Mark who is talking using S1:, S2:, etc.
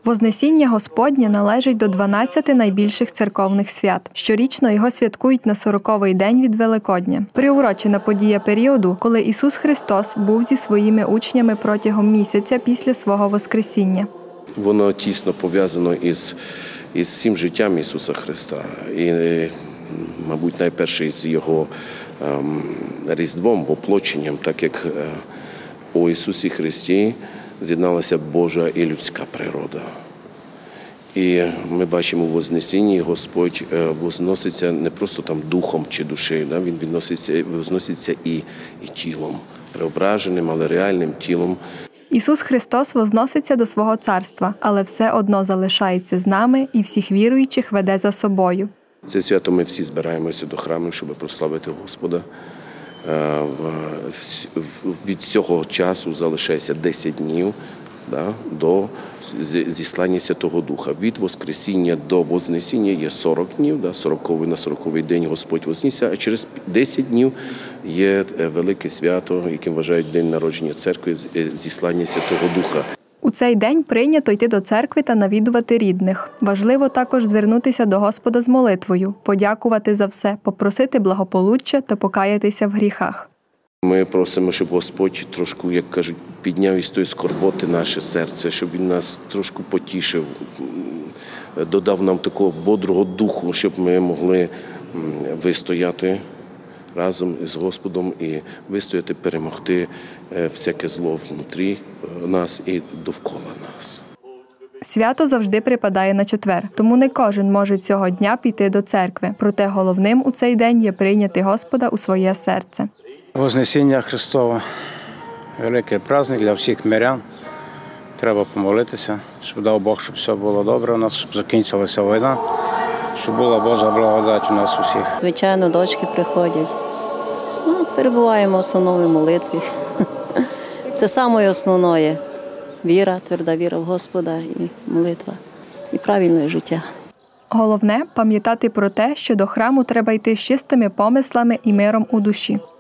S1: Вознесіння Господнє належить до 12 найбільших церковних свят. Щорічно його святкують на 40-й день від Великодня. Приурочена подія періоду, коли Ісус Христос був зі своїми учнями протягом місяця після свого Воскресіння.
S2: Воно тісно пов'язано із всім життям Ісуса Христа. І, мабуть, найперше з Його різдвом, воплоченням, так як у Ісусі Христі з'єдналася Божа і людська природа. І ми бачимо в Вознесінні, Господь возноситься не просто там духом чи душею, Він возноситься і тілом, преображеним, але реальним тілом.
S1: Ісус Христос возноситься до свого царства, але все одно залишається з нами і всіх віруючих веде за собою.
S2: Це свято ми всі збираємося до храму, щоб прославити Господа. Від цього часу залишається 10 днів до зіслання Святого Духа. Від Воскресіння до Вознесіння є 40 днів, 40-й на 40-й день Господь вознісся, а через 10 днів є велике свято, яким вважають День народження церкви, зіслання Святого Духа.
S1: У цей день прийнято йти до церкви та навідувати рідних. Важливо також звернутися до Господа з молитвою, подякувати за все, попросити благополуччя та покаятися в гріхах.
S2: Ми просимо, щоб Господь трошки, як кажуть, підняв із тої скорботи наше серце, щоб Він нас трошки потішив, додав нам такого бодрого духу, щоб ми могли вистояти разом з Господом і вистояти, перемогти всяке зло внутрі нас і довкола нас.
S1: Свято завжди припадає на четвер, тому не кожен може цього дня піти до церкви. Проте головним у цей день є прийняти Господа у своє серце.
S3: Вознесіння Христове – великий праздник для всіх мирян. Треба помолитися, щоб дав Бог, щоб все було добре у нас, щоб закінчилася війна, щоб була Божа благодать у нас усіх.
S4: Звичайно, дочки приходять. Перебуваємо в основному в молитві. Це саме основне – віра, тверда віра в Господа і молитва, і правильне життя.
S1: Головне – пам'ятати про те, що до храму треба йти з чистими помислами і миром у душі.